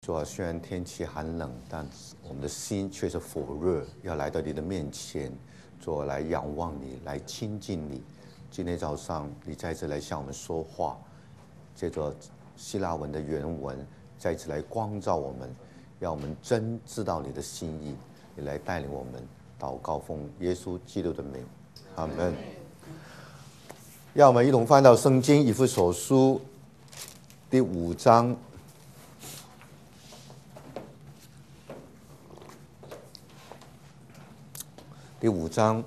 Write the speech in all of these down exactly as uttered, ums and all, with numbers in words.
主啊，虽然天气寒冷，但我们的心却是火热，要来到你的面前，主啊，来仰望你，来亲近你。今天早上，你再次来向我们说话，借着希腊文的原文，再次来光照我们，让我们真知道你的心意，你来带领我们。祷告奉耶稣基督的名，阿门。让我们一同翻到圣经以弗所书第五章。第五章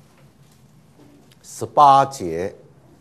十八节，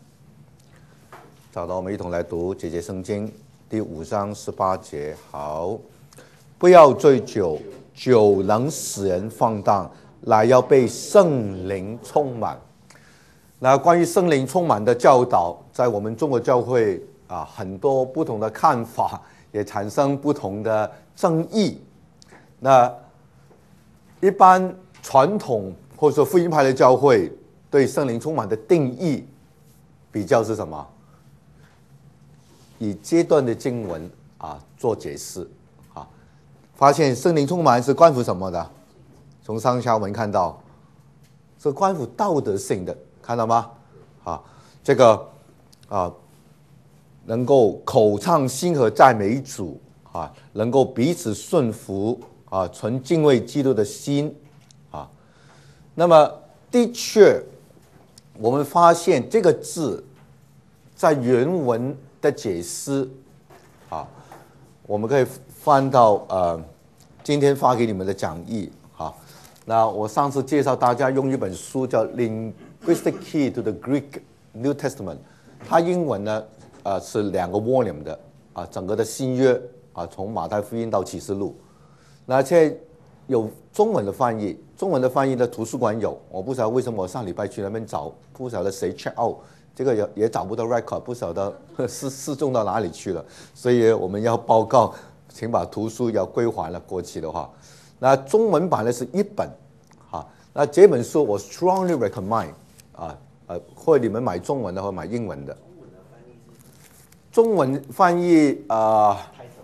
找到我们一同来读这节圣经。第五章十八节，好，不要醉酒，酒能使人放荡，乃要被圣灵充满。那关于圣灵充满的教导，在我们中国教会啊，很多不同的看法，也产生不同的争议。那一般传统或者说福音派的教会对圣灵充满的定义比较是什么？以阶段的经文啊做解释啊，发现圣灵充满是关乎什么的？从上下文看到是关乎道德性的，看到吗？啊，这个啊能够口唱心和赞美主啊，能够彼此顺服啊，存敬畏基督的心。那么，的确，我们发现这个字在原文的解释啊，我们可以翻到呃今天发给你们的讲义啊。那我上次介绍大家用一本书叫《Linguistic Key to the Greek New Testament》，它英文呢呃是两个 volume 的啊，整个的新约啊，从马太福音到启示录，那现在有中文的翻译。中文的翻译的图书馆有，我不晓得为什么我上礼拜去那边找，不晓得谁 check out， 这个也也找不到 record， 不晓得失失踪到哪里去了，所以我们要报告，请把图书要归还了，过期的话。那中文版的是一本，啊，那这本书我 strongly recommend 啊，呃，或者你们买中文的或买英文的。中文翻译啊、呃，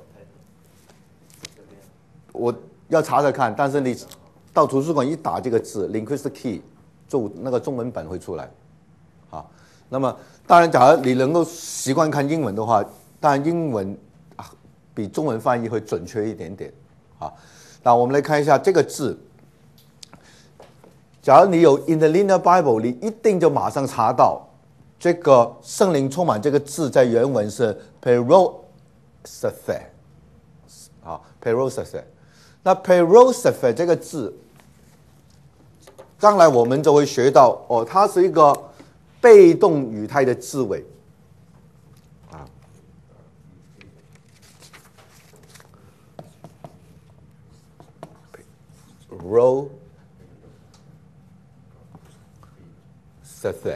我要查查看，但是你到图书馆一打这个字 Linguistic Key， 就那个中文本会出来，啊，那么当然，假如你能够习惯看英文的话，当然英文啊比中文翻译会准确一点点，啊，那我们来看一下这个字。假如你有 Interlinear Bible， 你一定就马上查到这个圣灵充满这个字在原文是 Perosephe， 啊 Perosephe。那 Perosephe 这个字，将来我们就会学到哦，它是一个被动语态的字尾啊。Perosephe，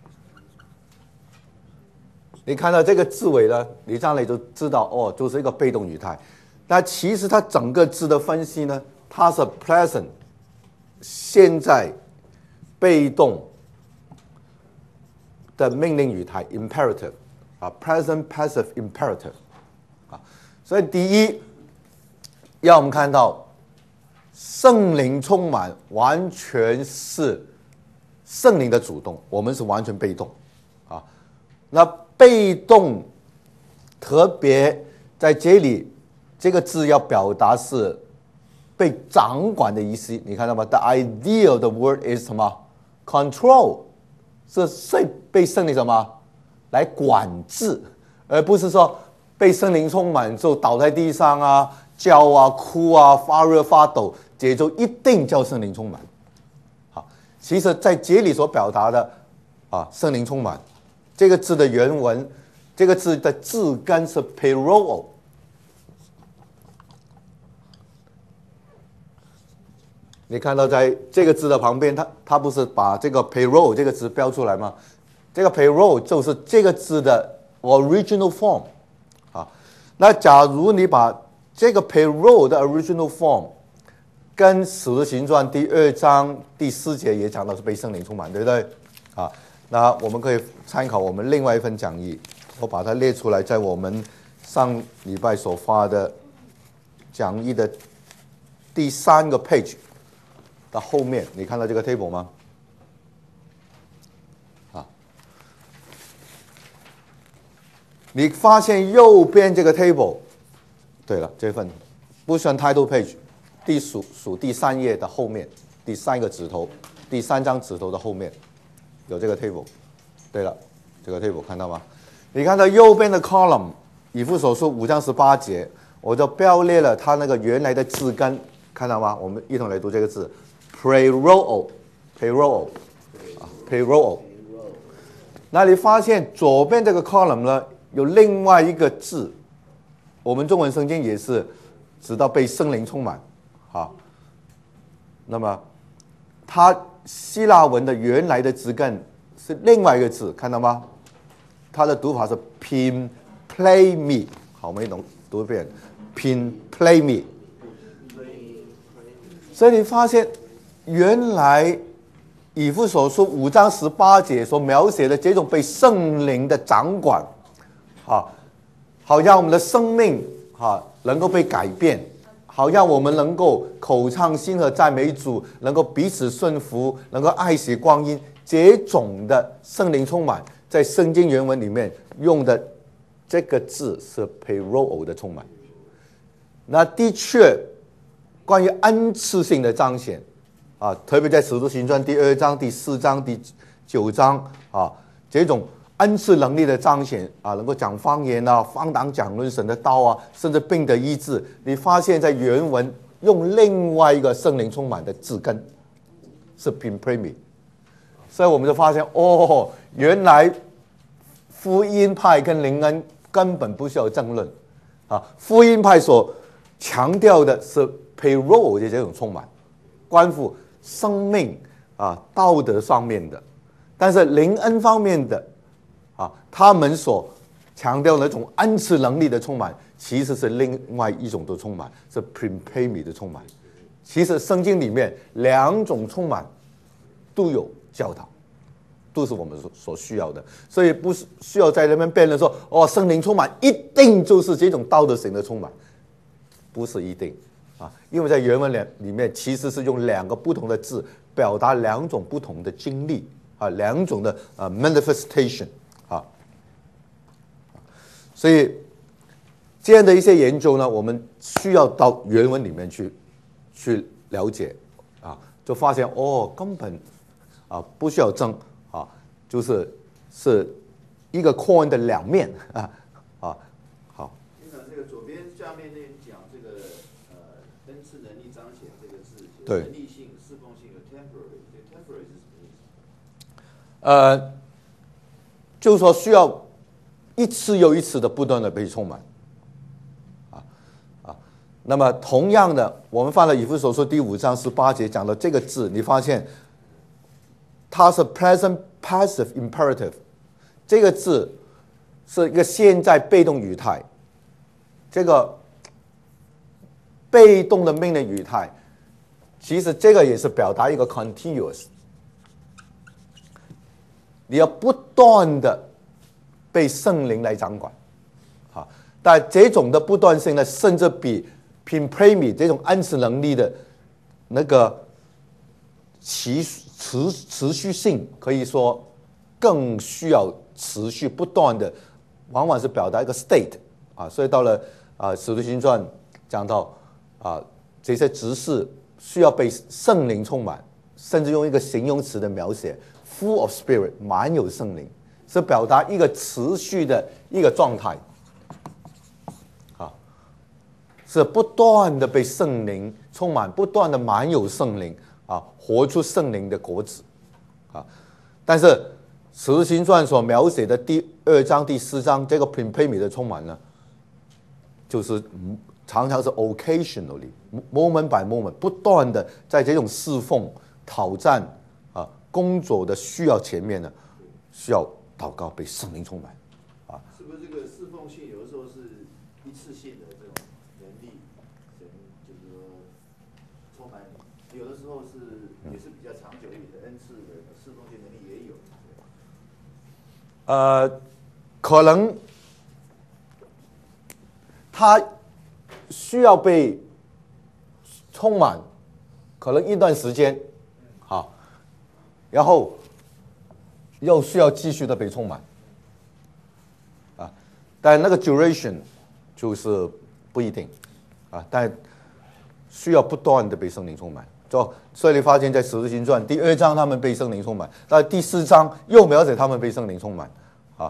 你看到这个字尾呢，你将来就知道哦，就是一个被动语态。那其实它整个字的分析呢，它是 present 现在被动的命令语态 imperative 啊 present passive imperative 啊，所以第一要我们看到圣灵充满完全是圣灵的主动，我们是完全被动啊。那被动特别在这里。这个字要表达是被掌管的意思，你看到吗 ？The idea of the word is 什么 ？Control， 是被被圣灵什么来管制，而不是说被圣灵充满之后倒在地上啊、叫啊、哭啊、发热发抖，这就一定叫圣灵充满。好，其实在这里所表达的啊，圣灵充满这个字的原文，这个字的字根是 peroo。你看到在这个字的旁边，它它不是把这个 payroll 这个字标出来吗？这个 payroll 就是这个字的 original form 啊。那假如你把这个 payroll 的 original form 跟《使徒行传》第二章第四节也讲到是被圣灵充满，对不对？啊，那我们可以参考我们另外一份讲义，我把它列出来，在我们上礼拜所发的讲义的第三个 page 的后面，你看到这个 table 吗？啊，你发现右边这个 table， 对了，这份不算 title page， 第数数第三页的后面，第三个指头，第三张指头的后面有这个 table。对了，这个 table 看到吗？你看到右边的 column， 以弗所书五章十八节，我就标列了它那个原来的字根，看到吗？我们一同来读这个字 ，pleroo， pleroo， 啊 ，pleroo。那你发现左边这个 column 呢，有另外一个字，我们中文圣经也是直到被圣灵充满，啊，那么它希腊文的原来的字根是另外一个字，看到吗？它的读法是 pin play me， 好，我们一同读一遍 pin play me。所以你发现，原来以弗所书五章十八节所描写的这种被圣灵的掌管，啊，好让我们的生命啊能够被改变，好让我们能够口唱心和赞美主，能够彼此顺服，能够爱惜光阴，这种的圣灵充满。在圣经原文里面用的这个字是 pleroo 的充满。那的确，关于恩赐性的彰显啊，特别在使徒行传第二章、第四章、第九章啊，这种恩赐能力的彰显啊，能够讲方言啊，方当讲论神的道啊，甚至病的医治，你发现在原文用另外一个圣灵充满的字根是 pimpremi。所以我们就发现，哦，原来福音派跟灵恩根本不需要争论啊。福音派所强调的是 pleroo 的这种充满，关乎生命啊道德上面的，但是灵恩方面的啊，他们所强调的那种恩赐能力的充满，其实是另外一种的充满，是 pimpremi 的充满。其实圣经里面两种充满都有教导，都是我们所需要的，所以不是需要在那边辩论说，哦，圣灵充满一定就是这种道德型的充满，不是一定啊，因为在原文里面其实是用两个不同的字表达两种不同的经历啊，两种的呃 manifestation 啊，所以这样的一些研究呢，我们需要到原文里面去去了解啊，就发现哦，根本啊不需要争。啊，就是是一个 coin 的两面啊啊，好。 你看这个左边下面那讲这个呃恩赐能力彰显这个字， 对， 能力性、侍奉性的 temporary， 这 temporary 是什么意思？ 呃，就是说需要一次又一次的不断的被充满，啊啊。那么同样的，我们放在以弗所书第五章十八节讲的这个字，你发现。它是 present passive imperative， 这个字是一个现在被动语态，这个被动的命令语态，其实这个也是表达一个 continuous， 你要不断的被圣灵来掌管，啊，但这种的不断性呢，甚至比 pimpremi 这种恩赐能力的那个其持持续性可以说更需要持续不断的，往往是表达一个 state 啊，所以到了啊《使徒行传》讲到啊这些执事需要被圣灵充满，甚至用一个形容词的描写 full of spirit， 满有圣灵，是表达一个持续的一个状态啊，是不断的被圣灵充满，不断的满有圣灵。啊，活出圣灵的果子，啊，但是《使徒行传》所描写的第二章、第四章这个 pimpremi 的充满呢，就是常常是 occasionally moment by moment 不断的在这种侍奉、挑战啊工作的需要前面呢，需要祷告被圣灵充满，啊， 是不是这个侍奉性有的时候是一次性的这种能力，神就是说充满你，有的时候是也是比较长久一点的恩赐的侍奉性能力也有。 呃，可能他需要被充满，可能一段时间，好，然后又需要继续的被充满，啊，但那个 duration 就是不一定，啊，但需要不断的被圣灵充满。就所以你发现，在《使徒行传》第二章他们被圣灵充满，但第四章又描写他们被圣灵充满，啊，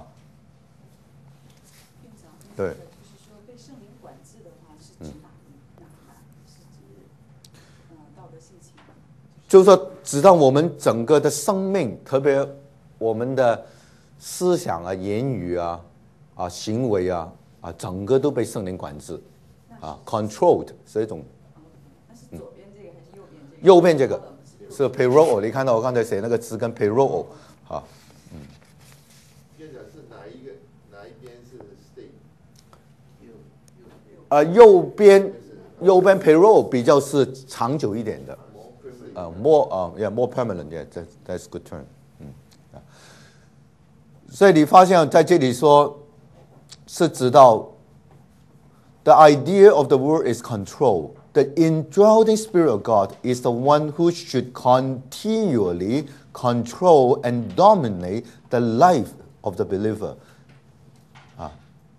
对。 就是说被圣灵管制的话，是指哪哪哪？是指呃道德性情？ 就是说，直到我们整个的生命，特别我们的思想啊、言语啊、啊行为啊啊，整个都被圣灵管制，啊 ，controlled 是一种。 那是左边这个还是右边这个？ 右边这个是 parole， 你看到我刚才写那个字跟 parole， 啊，嗯。 院长是哪一个哪一边是 state？ 右右右。 啊，右边右边 parole 比较是长久一点的。Uh, more, uh, yeah, more permanent, yeah, that, that's a good term. 嗯，啊，所以你发现在这里说，是知道 the idea of the word is control. The indwelling Spirit of God is the one who should continually control and dominate the life of the believer. 啊，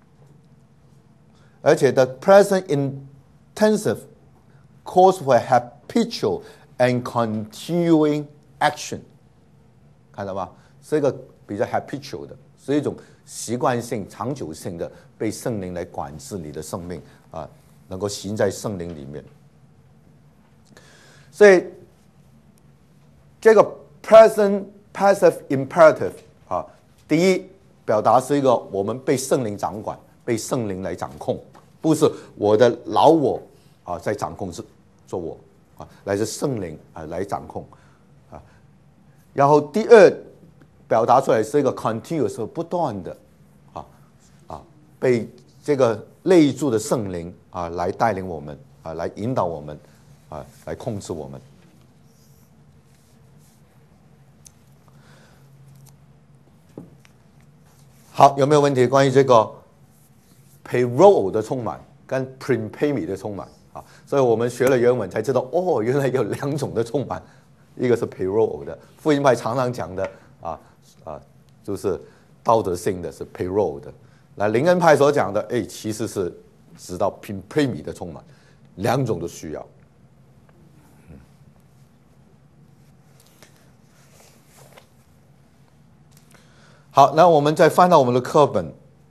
而且 the present intensive calls for habitual and continuing action， 看到吗？是一个比较 habitual 的，是一种习惯性、长久性的被圣灵来管制你的生命啊，能够行在圣灵里面。所以这个 present passive imperative 啊，第一表达是一个我们被圣灵掌管，被圣灵来掌控，不是我的老我啊在掌控着做我。啊，来自圣灵啊来掌控，啊，然后第二表达出来是一个 continuous 不断的，啊啊被这个内住的圣灵啊来带领我们啊来引导我们啊来控制我们。好，有没有问题？关于这个 parole 的充满跟 prepay 的充满？所以我们学了原文才知道，哦，原来有两种的充满，一个是 parole 的，福音派常常讲的啊啊，就是道德性的是 parole 的，那灵恩派所讲的，哎，其实是直到 prepay 的充满，两种都需要。嗯，好，那我们再翻到我们的课本，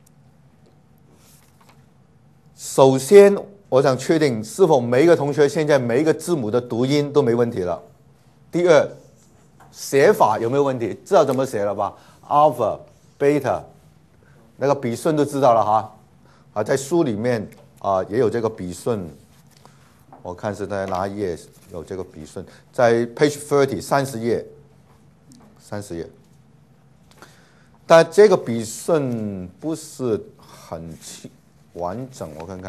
首先。我想确定是否每一个同学现在每一个字母的读音都没问题了。第二，写法有没有问题？知道怎么写了吧 ？alpha、beta， 那个笔顺都知道了哈。啊，在书里面啊也有这个笔顺，我看是在哪一页有这个笔顺，在 page thirty 三十页，三十页。但这个笔顺不是很完整，我看看。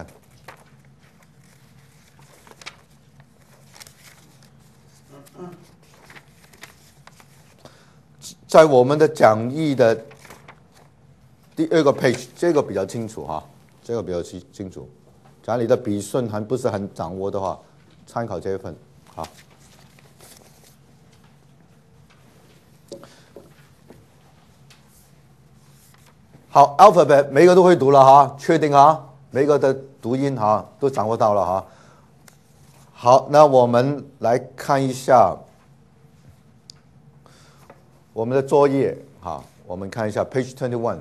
在我们的讲义的第二个 page， 这个比较清楚哈，这个比较清清楚。假如你的笔顺还不是很掌握的话，参考这一份。好，好 ，alphabet 每个都会读了哈，确定啊，每个的读音哈都掌握到了哈。好，那我们来看一下。我们的作业，哈，我们看一下 page twenty one，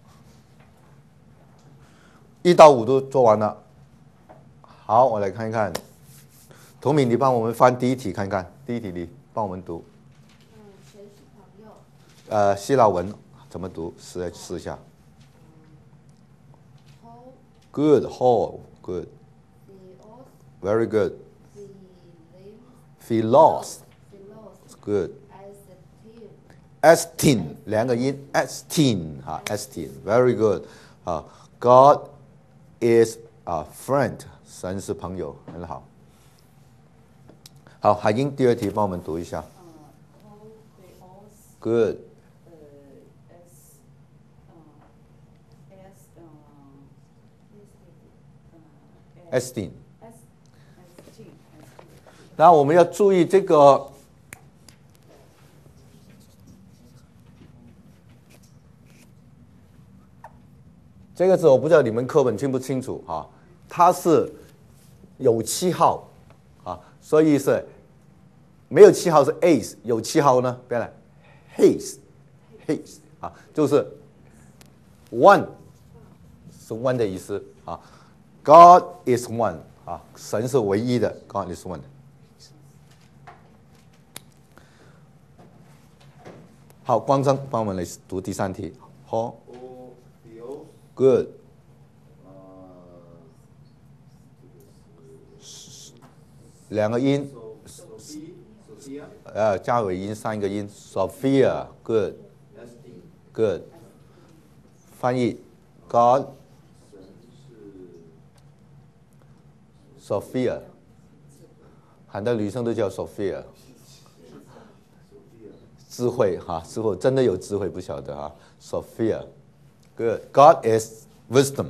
一到五都做完了。好，我来看一看，童敏，你帮我们翻第一题看看，第一题你帮我们读。 嗯，谁是朋友？ 呃，希腊文怎么读？试来试一下。Good, whole, good. Very good. Philos, good. Estin 两个音 ，estin 啊 ，estin very good 啊 ，God is a friend， 神是朋友，很好。好，海英第二题帮我们读一下。Good。Estin。 然后我们要注意这个这个字，我不知道你们课本清不清楚啊？它是有七号啊，所以是没有七号是 ace， 有七号呢，变了 his his 啊，就是 one 是 one 的意思啊。God is one 啊，神是唯一的 ，God is one。好，光正帮我们来读第三题。好 O D O ，good。 呃， 两个音， 手手机手机啊呃，加尾音三个音 ，Sophia，good，good。翻译 ，God 神是 Sophia， 很多女生都叫 Sophia， 智慧哈，智慧真的有智慧，不晓得哈 ，Sophia，good，God is wisdom。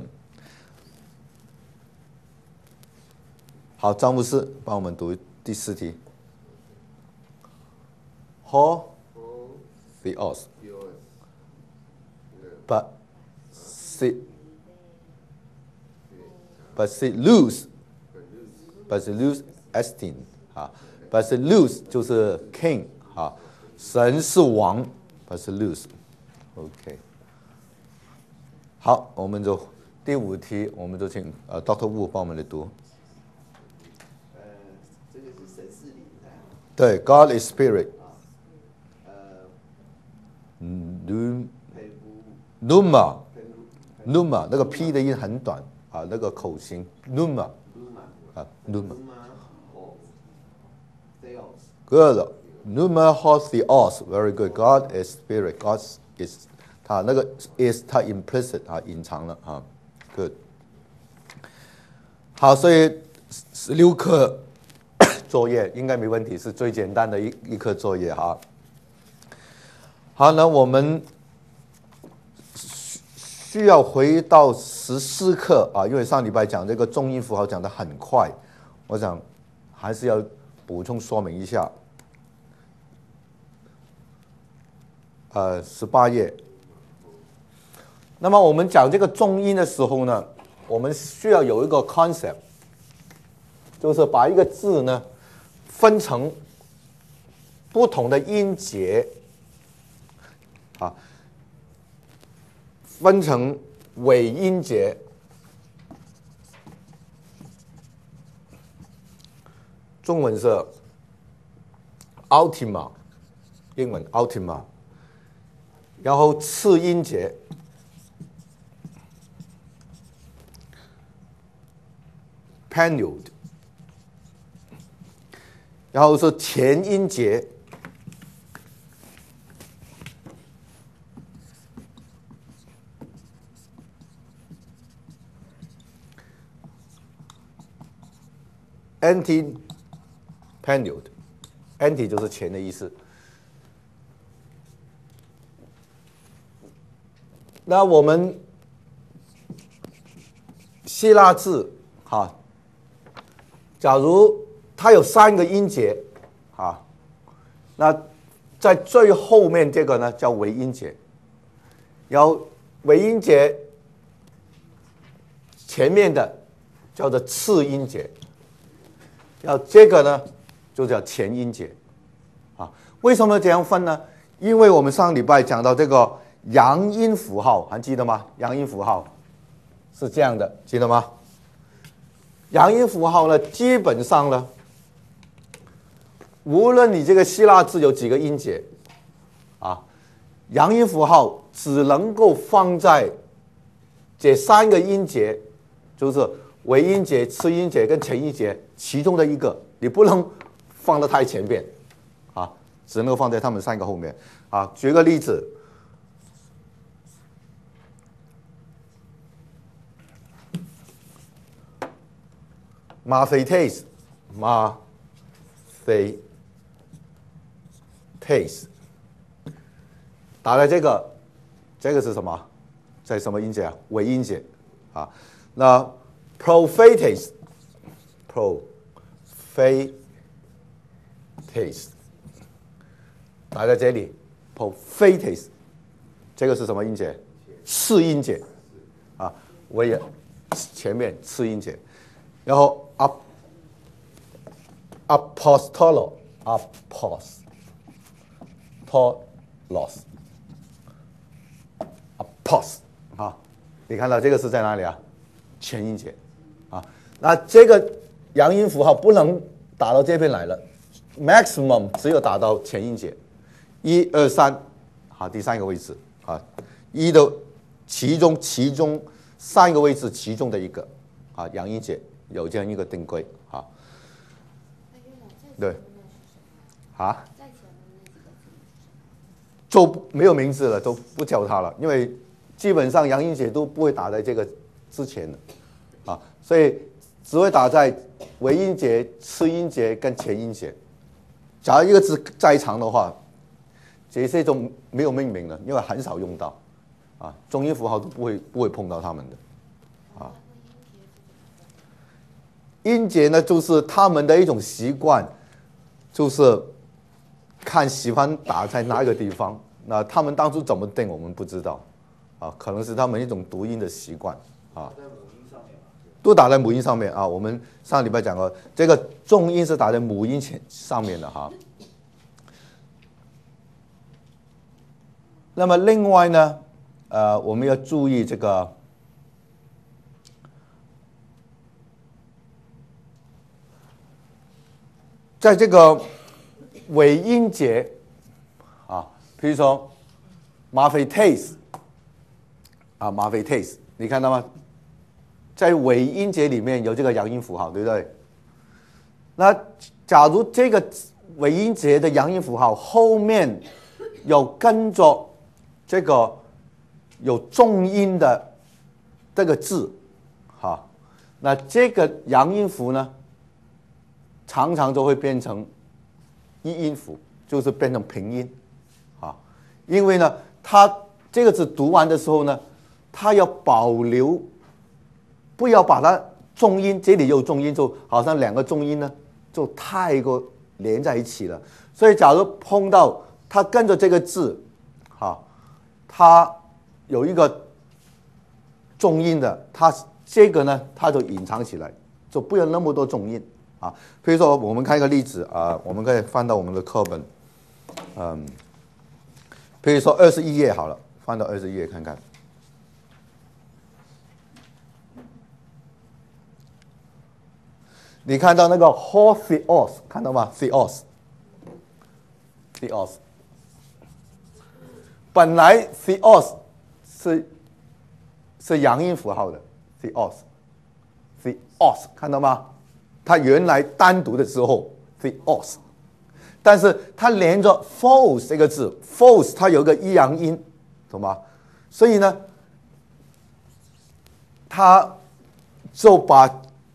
好，张牧师帮我们读第四题。Ho theos, but sit, but sit lose, but sit lose estin 啊 ，but sit lose 就是 king 啊，神是王 ，but sit lose，OK。好，我们就第五题，我们就请呃 Doctor Wu 帮我们来读。 呃，这个是神是灵的。 对 ，God is spirit。 呃 Num 佩夫 Numa 佩夫 Numa 那个 P 的音很短啊，那个口型 Numa 鲁马啊 Numa 鲁马哦 Theos good Numa Hos Theos very good God is spirit God is 它那个 is 它 implicit 啊隐藏了啊 good 好，所以十六课作业应该没问题，是最简单的一一课作业哈。好，那我们需要回到十四课啊，因为上礼拜讲这个重音符号讲得很快，我想还是要补充说明一下。呃，十八页。那么我们讲这个重音的时候呢，我们需要有一个 concept， 就是把一个字呢分成不同的音节。啊，分成尾音节，中文是 ultima， 英文 ultima， 然后次音节 prelude， 然后是前音节。Anti prelude anti 就是前的意思。那我们希腊字哈，假如它有三个音节啊，那在最后面这个呢叫尾音节，然后尾音节前面的叫做次音节。要这个呢，就叫前音节，啊，为什么这样分呢？因为我们上礼拜讲到这个阳音符号，还记得吗？阳音符号是这样的，记得吗？阳音符号呢，基本上呢，无论你这个希腊字有几个音节，啊，阳音符号只能够放在这三个音节，就是尾音节、次音节跟前音节其中的一个，你不能放得太前边，啊，只能够放在他们三个后面。啊，举个例子 ，Mathetes， Mathetes， 打了这个，这个是什么？在什么音节啊？尾音节，啊，那 Prophetes， prophetes prophylates 打在这里 prophylates 这个是什么音节？次音节啊，我也前面次音节，然后 up apostolo apostolos apost 啊，你看到这个是在哪里啊？前音节啊，那这个阳音符号不能打到这边来了 ，maximum 只有打到前音节，一二三，好，第三个位置啊，一的其中其中三个位置其中的一个啊，阳音节有这样一个定规啊。对，啊，就没有名字了，都不叫它了，因为基本上阳音节都不会打在这个之前的，啊，所以只会打在尾音节、次音节跟前音节。假如一个字再长的话，这些就没有命名了，因为很少用到，啊，中音符号都不会不会碰到它们的，啊。音节呢，就是他们的一种习惯，就是看喜欢打在哪一个地方。那他们当初怎么定，我们不知道，啊，可能是他们一种读音的习惯，啊，都打在母音上面啊。我们上礼拜讲过，这个重音是打在母音前上面的哈。那么另外呢，呃，我们要注意这个。在这个尾音节啊，比如说 Mafetes 啊 Mafetes， 你看到吗？在尾音节里面有这个阳音符号，对不对？那假如这个尾音节的阳音符号后面有跟着这个有重音的这个字，好，那这个阳音符呢？常常都会变成一音符，就是变成平音，啊，因为呢，它这个字读完的时候呢，它要保留，不要把它重音，这里有重音，就好像两个重音呢，就太过连在一起了。所以，假如碰到它跟着这个字，啊，它有一个重音的，它这个呢，它就隐藏起来，就不要那么多重音。啊，比如说，我们看一个例子啊，我们可以翻到我们的课本，嗯，比如说二十一页好了，翻到二十一页看看。你看到那个 Hortheos 看到吗 ？Theos，Theos， 本来 Theos 是是阳音符号的 Theos，Theos 看到吗？它原来单独的时候 theos， 但是它连着 false 这个字 false 它有个一阳音，懂吗？所以呢，它就把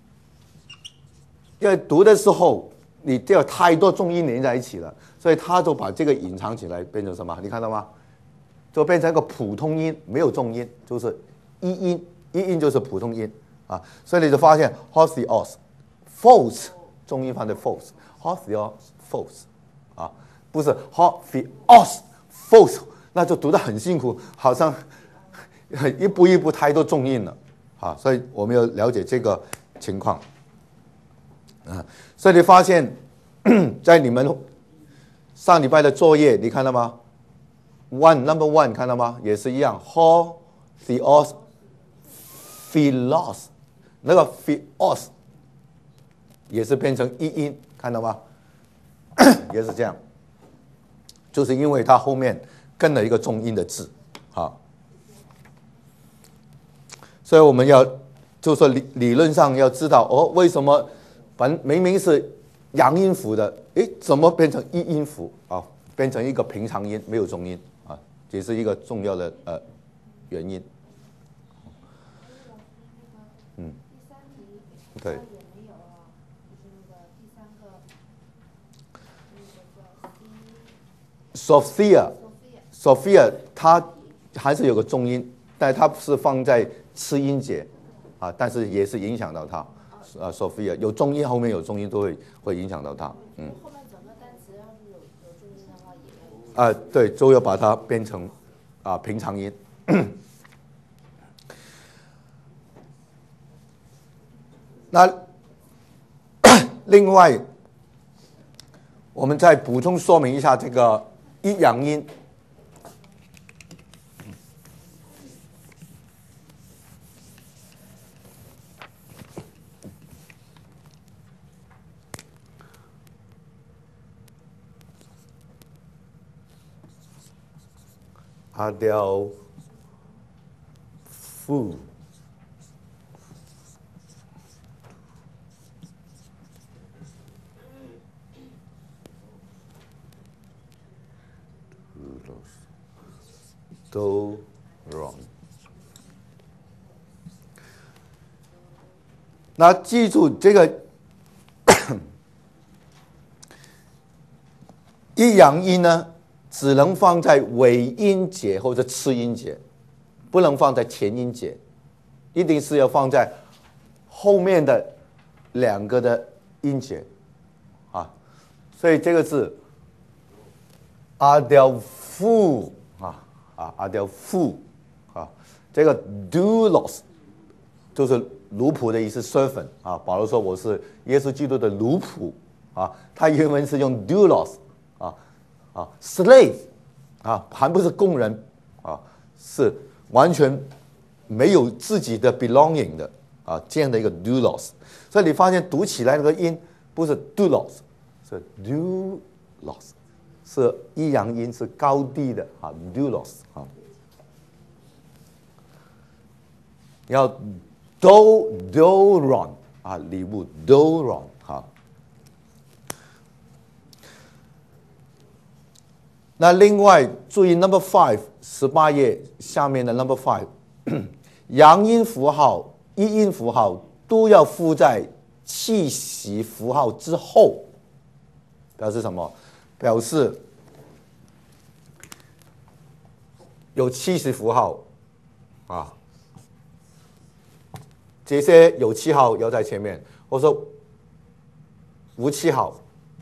因为读的时候你就有太多重音连在一起了，所以它就把这个隐藏起来，变成什么？你看到吗？就变成一个普通音，没有重音，就是一音，一音就是普通音啊，所以你就发现 Hortheos。false 重音放在 false，Hortheos false 啊，不是 Hortheos false， 那就读得很辛苦，好像一步一步太多重音了啊，所以我们要了解这个情况啊。所以你发现，在你们上礼拜的作业，你看到吗 ？One number one 看到吗？也是一样 ，Hortheos philos 那个 philos。也是变成一音，看到吗？也是这样，就是因为它后面跟了一个重音的字，啊，所以我们要就是说理理论上要知道哦，为什么本明明是阳音符的，诶，怎么变成一音符啊？变成一个平常音，没有重音啊，也是一个重要的呃原因。嗯，对。Sophia，Sophia， Sophia, 它还是有个重音，但它是放在次音节，啊，但是也是影响到它。啊 ，Sophia 有重音，后面有重音都会会影响到它。嗯。 后面整个单词啊，对，就要把它变成啊平常音。那另外，我们再补充说明一下这个抑扬音。阿调夫。都 wrong。那记住这个抑扬音呢，只能放在尾音节或者次音节，不能放在前音节，一定是要放在后面的两个的音节啊。所以这个字阿调夫啊。啊，阿调夫，啊，这个 doulos 就是奴仆的意思 ，servant 啊。保罗说我是耶稣基督的奴仆啊，他原文是用 doulos 啊啊 slave 啊，还不是工人啊，是完全没有自己的 belonging 的啊，这样的一个 doulos。所以你发现读起来那个音不是 doulos， 是 doulos。是抑扬音，是高低的啊 ，doulos 啊，要 do do ron 啊，礼物 do ron 啊。那另外注意 number five 十八页下面的 number five， 阳音符号、抑音符号都要附在气息符号之后，表示什么？表示有气息符号啊，这些有气号要在前面，或者说无气号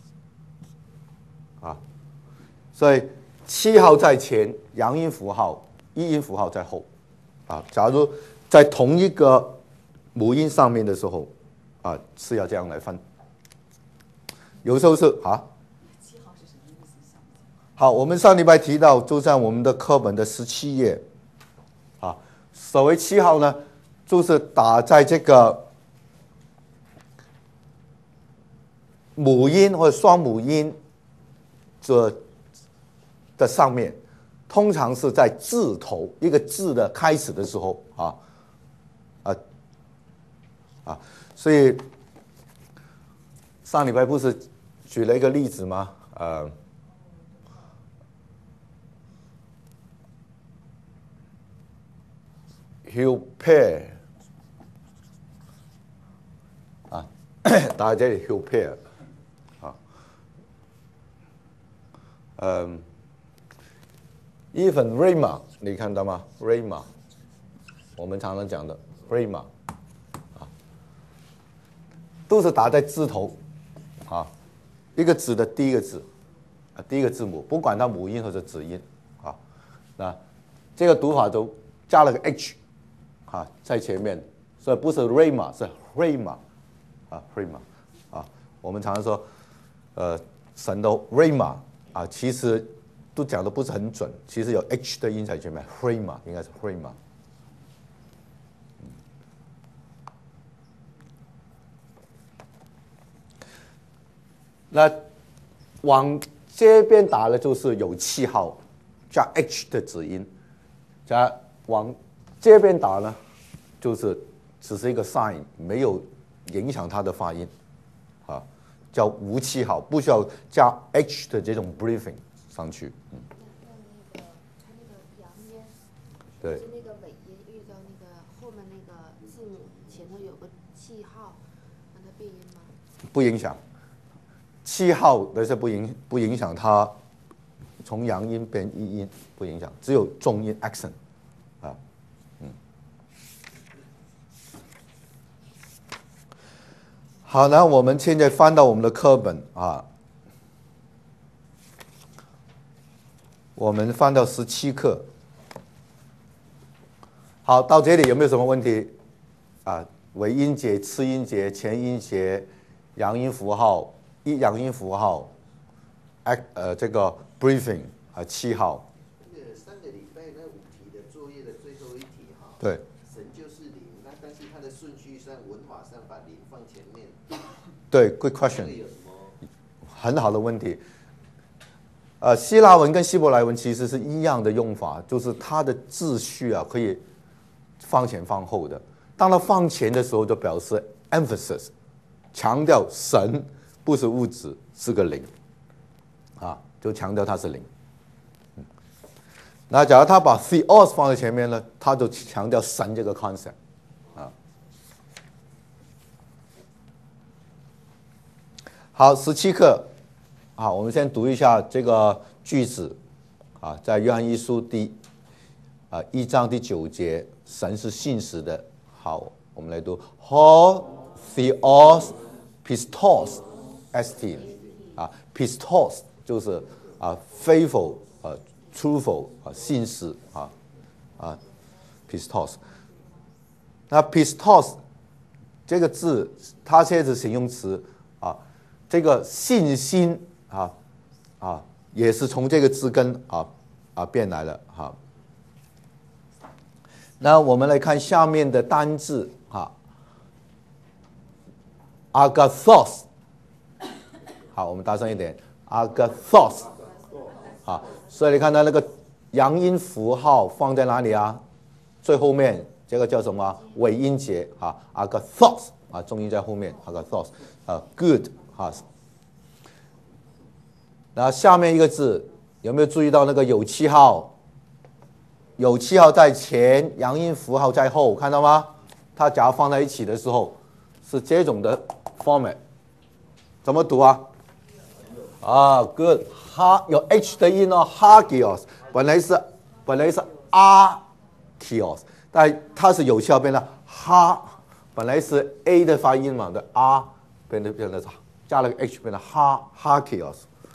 啊，所以气号在前，阳音符号、抑音符号在后啊。假如在同一个母音上面的时候啊，是要这样来分。有时候是啊。好，我们上礼拜提到，就在我们的课本的十七页，啊，所谓七号呢，就是打在这个母音或者双母音这的上面，通常是在字头一个字的开始的时候啊，啊，啊，所以上礼拜不是举了一个例子吗？呃。Hilpair 啊，打在这里 Hilpair 啊，嗯 ，even Rama 你看到吗 ？Rama 我们常常讲的 Rama 啊，都是打在字头啊，一个字的第一个字啊，第一个字母，不管它母音或者子音啊，那这个读法都加了个 H。啊，在前面，所以不是 Rama 是 Rama 啊 Rama 啊，我们常常说，呃，神的 Rama 啊，其实都讲的不是很准，其实有 H 的音在前面 ，Rama 应该是 Rama。那往这边打的就是有气号加 H 的子音，加往。这边打呢，就是只是一个 sign， 没有影响它的发音，啊，叫无气号，不需要加 H 的这种 breathing 上去。嗯。 那那个它那个阳音， 对， 是那个尾音遇到那个后面那个字母前头有个气号，让它变音吗？ 不影响，气号的是不影不影响它从阳音变抑音，不影响，只有重音 accent。好，那我们现在翻到我们的课本啊， 我们翻到十七课。好，到这里有没有什么问题？啊，尾音节、次音节、前音节、阳音符号、一阳音符号，哎，呃，这个 briefing 啊，七号。 那个上个礼拜那五题的作业的最后一题哈， 对， 神就是零，那但是它的顺序上文法上把零放前面。 对 ，good question， 这个有什么？ 很好的问题。呃，希腊文跟希伯来文其实是一样的用法，就是它的秩序啊可以放前放后的。当它放前的时候，就表示 emphasis， 强调神不是物质，是个灵，啊，就强调它是灵。嗯，那假如他把 theos 放在前面呢，他就强调神这个 concept， 啊。好，十七课。好，我们先读一下这个句子，啊，在约翰一书第啊一章第九节，神是信实的。好，我们来读 ho theos pistos est， 啊 pistos 就是啊 faithful 啊 truthful 啊信实啊啊 pistos。那 pistos 这个字，它现在是形容词啊，这个信心。啊啊，也是从这个字根啊啊变来的哈。那我们来看下面的单字哈 ，agathos， 好，我们大声一点 ，agathos， 啊，所以你看到那个阳音符号放在哪里啊？最后面这个叫什么？尾音节啊 ，agathos 啊，重音在后面 ，agathos 啊 ，good 啊。然后下面一个字有没有注意到那个有气号？有气号在前，阳音符号在后，看到吗？它假如放在一起的时候是这种的 format， 怎么读啊？啊 ，good， 哈有 h 的音哦 ，hagios， 本来是本来是 archios， 但它是有气号变成哈，本来是 a 的发音嘛的 r 变成变成加了个 h 变成哈 hagios。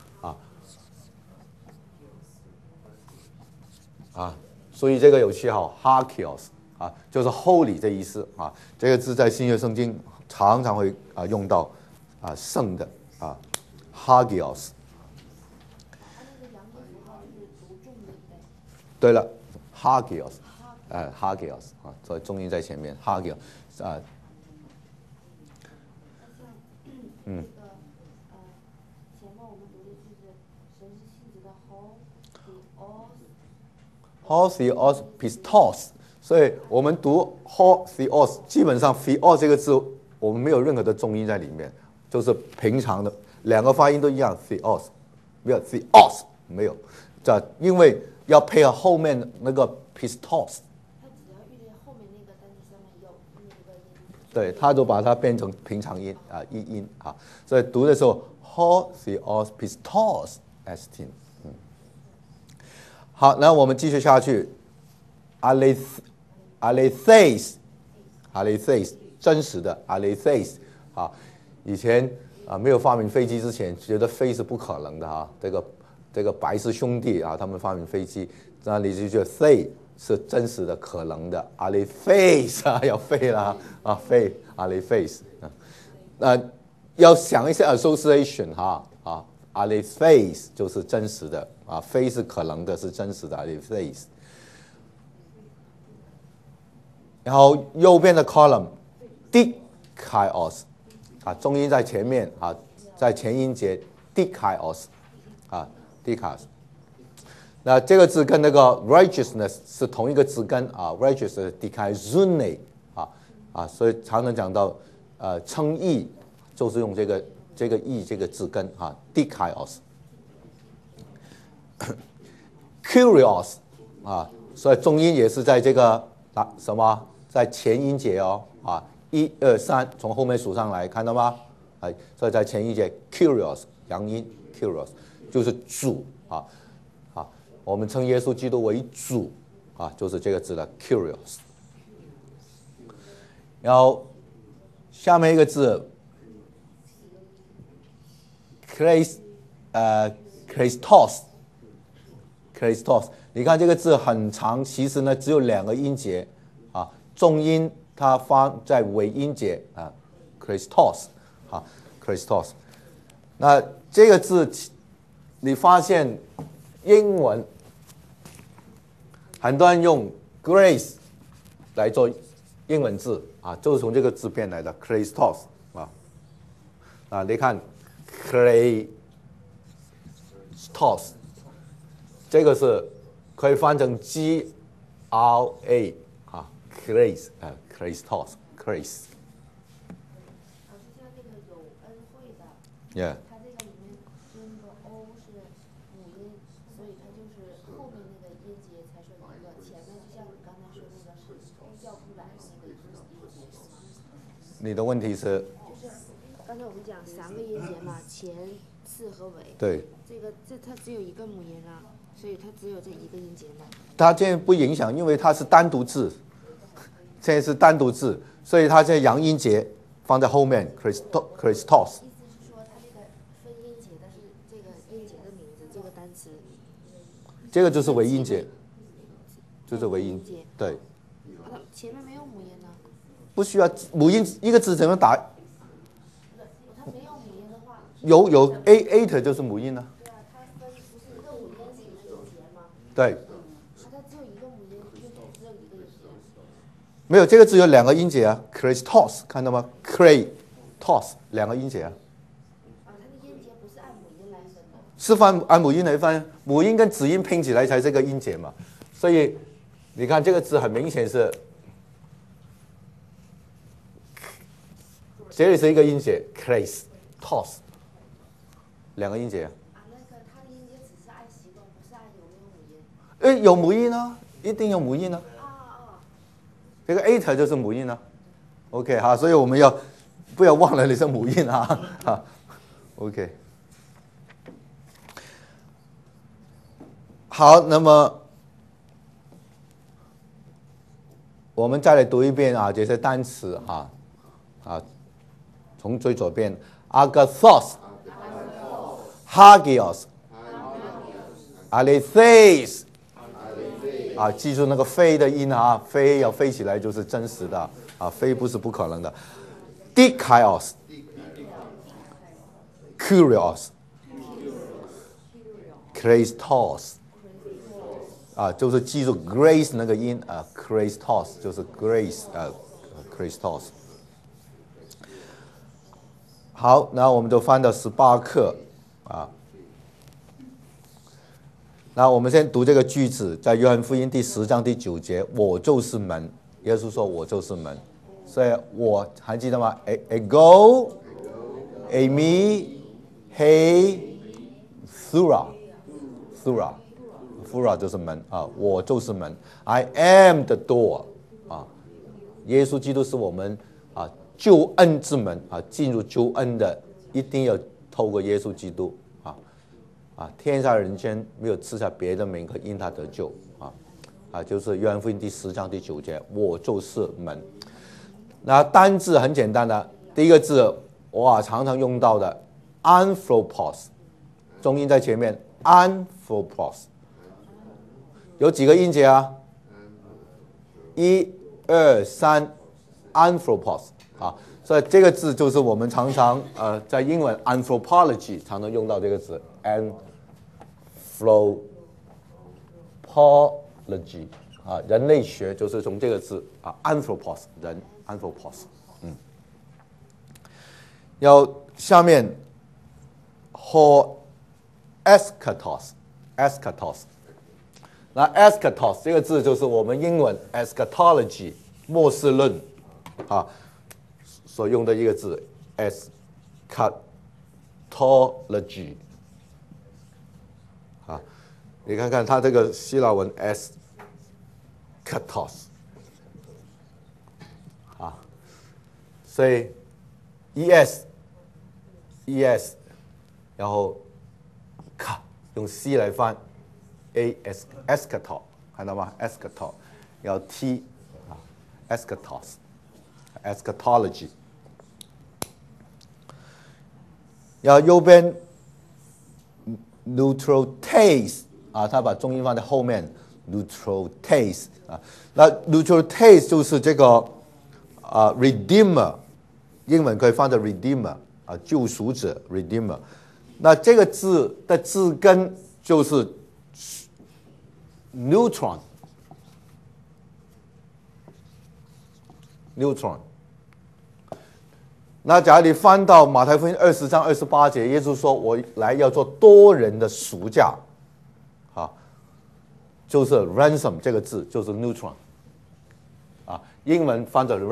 啊，所以这个有气号 hagios 啊，就是 holy 这意思啊。这个字在新约圣经常常会啊用到啊圣的啊 hagios。对了 hagios， 呃 hagios 啊，所以重音在前面 hagios 啊，嗯。ho theos pistos， 所以我们读 ho theos， 基本上 theos 这个字我们没有任何的重音在里面，就是平常的两个发音都一样 theos， 没有 theos 没有，这因为要配合后面那个 pistos， 对，他就把它变成平常音啊一音啊，所以读的时候 ho theos pistos est。好，那我们继续下去 ，aletheis， aletheis 真实的 aletheis 啊，以前啊没有发明飞机之前，觉得飞是不可能的哈。这个这个白氏兄弟啊，他们发明飞机，那你就觉得 they 是真实的、可能的 aletheis 啊，要飞了啊，飞 aletheis 啊，呃，要想一下 association 哈啊。aletheis 就是真实的啊，非是可能的，是真实的 aletheis。然后右边的 column dikaios 啊，重音在前面啊，在前音节 dikaios 啊 dikaios。那这个字跟那个 righteousness 是同一个字根啊 ，righteousness dikaizune 啊啊，所以常常讲到呃称义就是用这个。这个义这个字根啊 ，dikaios，curios 啊，所以重音也是在这个啊什么，在前音节哦啊，一二三从后面数上来，看到吗？哎，所以在前音节 curios 阳音 curios 就是主啊啊，我们称耶稣基督为主啊，就是这个字的 curios。然后下面一个字。Christ， 呃 ，Christos， Christos。你看这个字很长，其实呢只有两个音节啊，重音它放在尾音节啊 ，Christos 啊 ，Christos。那这个字你发现英文很多人用 grace 来做英文字啊，就是从这个字变来的 Christos 啊。啊，你看 Christos 这个是可以翻成 G R A 啊 ，Grace 啊 ，Christos Grace。 老师像那个有恩惠的， Yeah。 它这个里面就那个 O 是母音，所以它就是后面那个音节才是一个，前面就像你刚才说那个是呼叫不来的那个音节是吗？ 你的问题是？ 就是刚才我们讲三个音节嘛，前、次和尾。 对。 这个这它只有一个母音啊，所以它只有这一个音节嘛。 它现在不影响，因为它是单独字，现在是单独字，所以它现在阳音节放在后面 ，Christos Christos。 意思是说它那个分音节的是这个音节的名字，这个单词。 这个就是尾音节，就是尾音节，对。 它前面没有母音呢。 不需要母音，一个字怎么打？ 它没有母音的话。 有有 a eight 就是母音呢。 对啊，它分不是一个母音型的音节吗？ 对。 它只有一个母音，就只有一个音节。 没有，这个字有两个音节啊 ，Christos 看到吗 ？Christos 两个音节啊。 啊，它的音节不是按母音来分的。 是按按母音来分，母音跟子音拼起来才是个音节嘛。所以你看这个字很明显是，这里是一个音节 ，Christos 两个音节。 啊，那个它的音节只是按习惯，不是按有没有母音。 哎，有母音啊，一定有母音啊。 啊啊。 这个 eight 就是母音啊。OK 哈，所以我们要不要忘了你是母音啊？哈 ，OK。好，那么我们再来读一遍啊，这些单词啊啊，从最左边 ，agathos、hagios、aletheis 啊，记住那个飞的音啊，飞要飞起来就是真实的啊，飞不是不可能的 ，dikaios、kurios、Christos。啊，就是记住 grace 那个音啊 ，Christos 就是 grace 啊 ，Christos。好，那我们就翻到十八课啊。那我们先读这个句子，在约翰福音第十章第九节，我就是门。耶稣说：“我就是门。”所以我还记得吗 ？A ego, a me, he, thura, thura。Fura 就是门啊，我就是门。I am the door 啊，耶稣基督是我们啊救恩之门啊，进入救恩的一定要透过耶稣基督啊啊，天下人间没有赐下别的名可因他得救啊啊，就是约翰福音第十章第九节，我就是门。那单字很简单的，第一个字我啊常常用到的 anthropos， 重音在前面 anthropos。有几个音节啊？一、二、三 ，anthropos 啊，所以这个字就是我们常常呃在英文 anthropology 常常用到这个字 anthropology 啊，人类学就是从这个字啊 anthropos 人 anthropos 嗯，要下面 ho eschatos eschatos。那 eschatos 这个字就是我们英文 eschatology 末世论啊所用的一个字 eschatology 啊，你看看它这个希腊文 eschatos 啊，所以 es es 然后 ka 用 c 来翻。A S eschaton 看到吗 ？eschaton 要 T 啊 ，eschatos eschatology 要右边 neutral taste 啊，他把重音放在后面 ，neutralize 啊，那 neutralize 就是这个啊 redeemer， 英文可以放在 redeemer 啊，救赎者 redeemer。那这个字的字根就是 neutron，neutron。那假如你翻到马太福音二十章二十八节，耶稣说：“我来要做多人的赎价。”啊，就是 ransom 这个字就是 neutron， 啊，英文翻成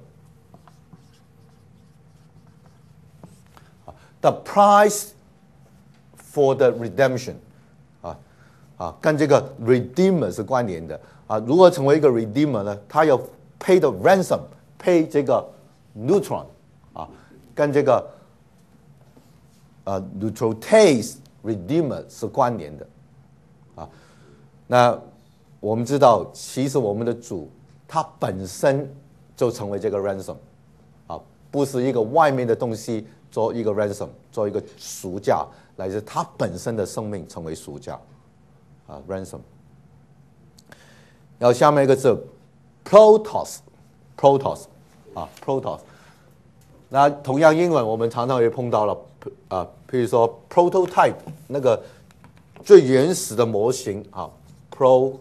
ransom。The price for the redemption， 啊啊，跟这个 redeemer 是关联的啊。如何成为一个 redeemer 呢？他要 pay the ransom，pay 这个 neutron。啊，跟这个呃 neutralize redeemer 是关联的，啊，那我们知道，其实我们的主他本身就成为这个 ransom， 啊，不是一个外面的东西做一个 ransom， 做一个赎价，来自他本身的生命成为赎价，啊 ransom。然后下面一个字 protos，protos， 啊 protos。那同样英文我们常常也碰到了啊，譬如说 prototype 那个最原始的模型啊 ，prototype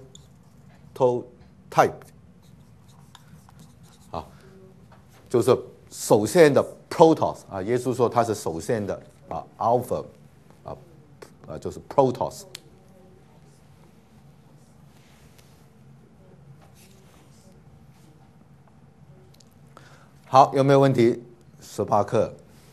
啊，就是首先的 protos 啊，耶稣说他是首先的啊 alpha 啊啊就是 protos。好，有没有问题？十八课。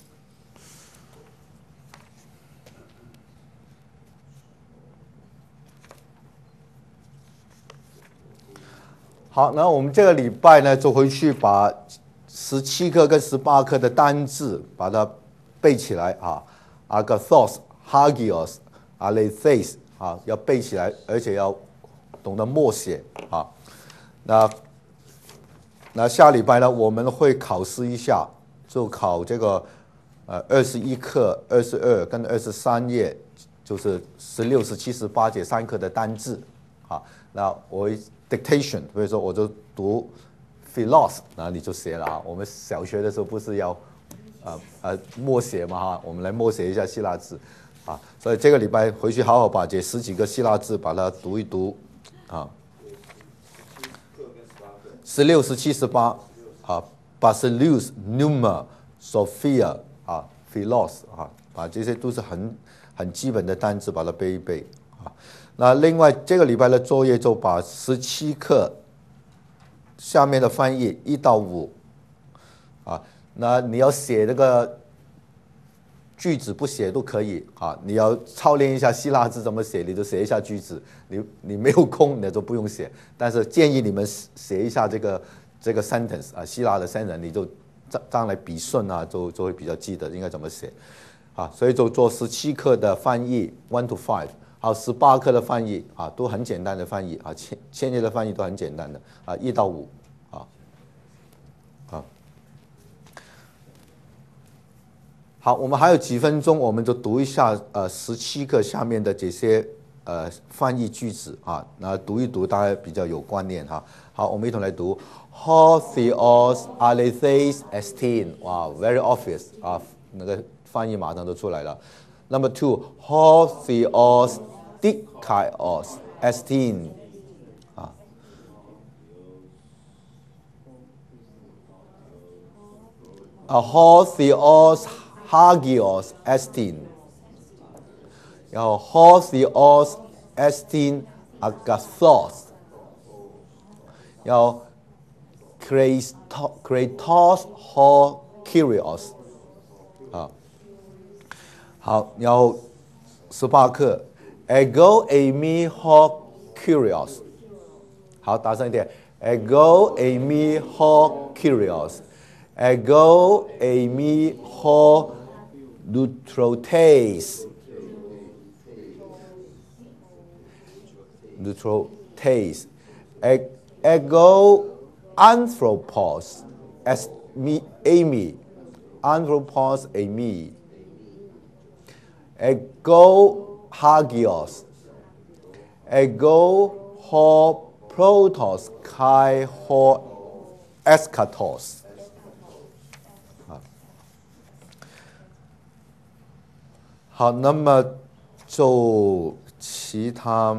好，那我们这个礼拜呢，就回去把十七课跟十八课的单字把它背起来啊 ，agathos、hagios、aletheis 啊，要背起来，而且要懂得默写啊。那那下礼拜呢，我们会考试一下。就考这个，呃，二十一课、二十二跟二十三页，就是十六、十七、十八节三课的单字，啊，那我 dictation， 比如说我就读 philos， 然后你就写了啊。我们小学的时候不是要，呃呃默写嘛哈，我们来默写一下希腊字，啊，所以这个礼拜回去好好把这十几个希腊字把它读一读，啊，十六、十七、十八，啊。Basileus, Numa, Sophia 啊 ，Philos 啊，把这些都是很很基本的单词，把它背一背啊。那另外这个礼拜的作业就把十七课下面的翻译一到五啊，那你要写这个句子不写都可以啊，你要操练一下希腊字怎么写，你就写一下句子。你你没有空你就不用写，但是建议你们写一下这个。这个 sentence 啊，希腊的 sentence 你就这样来笔顺啊，就就会比较记得应该怎么写，啊，所以就做十七课的翻译 one to five， 还有十八课的翻译啊，都很简单的翻译啊，千千页的翻译都很简单的啊，一到五啊，啊，好，我们还有几分钟，我们就读一下呃十七课下面的这些呃翻译句子啊，那读一读大家比较有观念哈。好，我们一同来读。Ho theos aletheis estin， 哇 ，very obvious 啊，那个翻译马上就出来了。Number two, ho theos dikaios estin， 啊，啊 ho theos hagios estin， 然后 ho theos estin agathos， 然后 Kratos ho Kyrios， 啊，好，然后十八课 Ego eimi ho Kyrios， 好，大声一点 Ego eimi ho Kyrios， Ego eimi ho Neutrotes， Neutrotes， Ego Anthropos, as me, Amy, Anthropos, Amy, Ego Hagios, ego ho protos kai ho eschatos。好，那么就其他，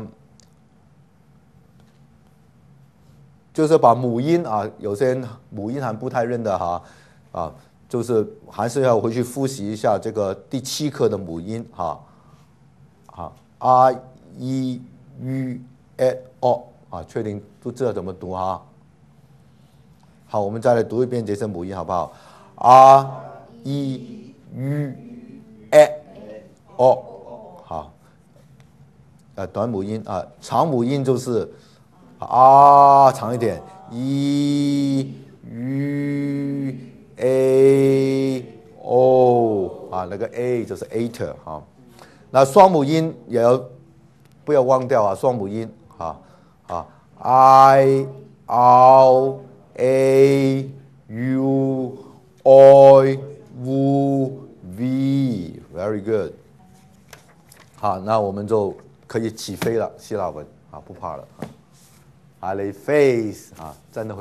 就是把母音啊，有些人母音还不太认得哈，啊，就是还是要回去复习一下这个第七课的母音哈，啊 ，r e u e o 啊，确定都知道怎么读哈。好，我们再来读一遍这些母音好不好 ？r e u e o 好，呃，短母音啊，长母音就是啊，长一点 ，e u a o 啊，那个 a 就是 ater 哈。那双母音也要不要忘掉啊，双母音啊啊 ，i r a u o v v，very good。好，那我们就可以起飞了，希腊文啊，不怕了啊。阿雷 face 啊，真的会。